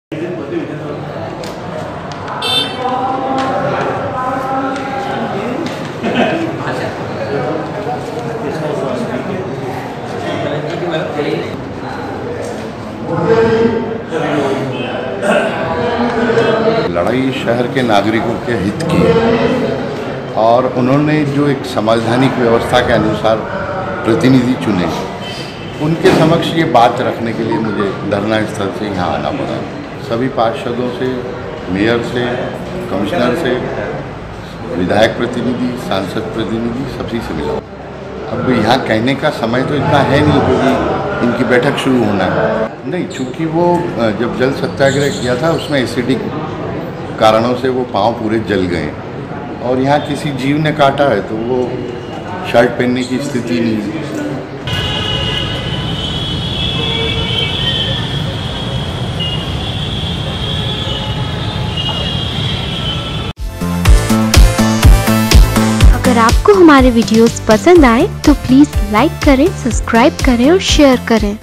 लड़ाई शहर के नागरिकों के हित की है और उन्होंने जो एक संवैधानिक व्यवस्था के अनुसार प्रतिनिधि चुने, उनके समक्ष ये बात रखने के लिए मुझे धरना स्थल से यहाँ आना पड़ा। सभी पार्षदों से, मेयर से, कमिश्नर से, विधायक प्रतिनिधि, सांसद प्रतिनिधि, सभी से मिला। अब यहाँ कहने का समय तो इतना है नहीं क्योंकि इनकी बैठक शुरू होना है। नहीं, चूँकि वो जब जल सत्याग्रह किया था उसमें एसिडिक कारणों से वो पाँव पूरे जल गए और यहाँ किसी जीव ने काटा है तो वो शर्ट पहनने की स्थिति नहीं है। अगर आपको हमारे वीडियोस पसंद आए तो प्लीज़ लाइक करें, सब्सक्राइब करें और शेयर करें।